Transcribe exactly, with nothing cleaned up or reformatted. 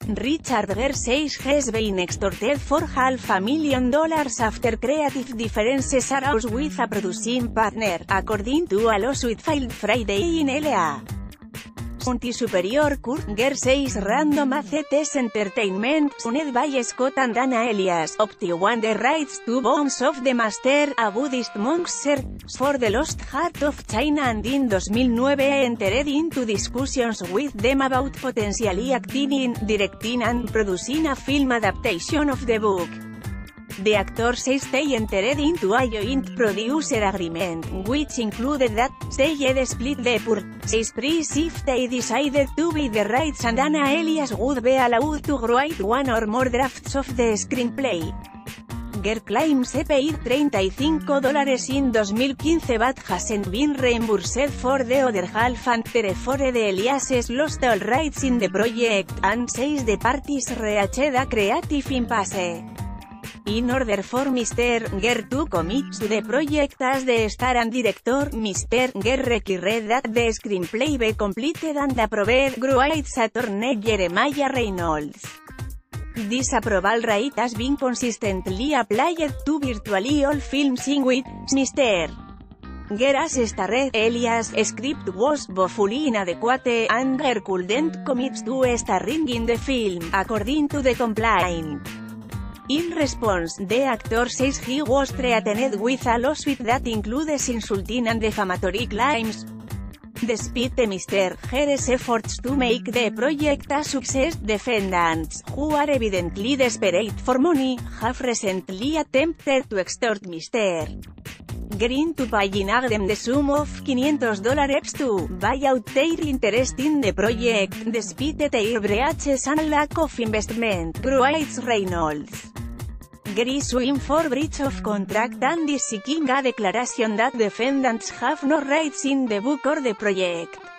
Richard Gere says has been extorted for half a million dollars after creative differences arose with a producing partner, according to a lawsuit filed Friday in L A. County Superior Court. Gere says Random Access Entertainment, owned by Scott and Dana Elias, obtained the rights to Bones of the Master, a Buddhist monk's search for the lost heart of China, and in two thousand nine entered into discussions with them about potentially acting in, directing and producing a film adaptation of the book. The actor says they entered into a joint producer agreement, which included that they had split the purchase price if they decided to buy the rights and Dana Elias would be allowed to write one or more drafts of the screenplay. Gere claims he paid thirty-five dollars in two thousand fifteen but hasn't been reimbursed for the other half, and therefore the Eliases lost all rights in the project, and says the parties reached a creative impasse. In order for Mister Gere to commit to the project as the star and director, Mister Gere required that the screenplay be completed and approved, writes attorney Jeremiah Reynolds. This approval right has been consistently applied to virtually all films in which Mister Gere as starred. Elias' script was woefully inadequate, and Gere couldn't commit to starring in the film, according to the complaint. In response, the actor says he was threatened with a lawsuit that includes insulting and defamatory claims. Despite Mister Gere's efforts to make the project a success, defendants, who are evidently desperate for money, have recently attempted to extort Mister Gere into paying them the sum of five hundred dollars to buy out their interest in the project, despite their breaches and lack of investment, writes Reynolds. Gere is suing for breach of contract and is seeking a declaration that defendants have no rights in the book or the project.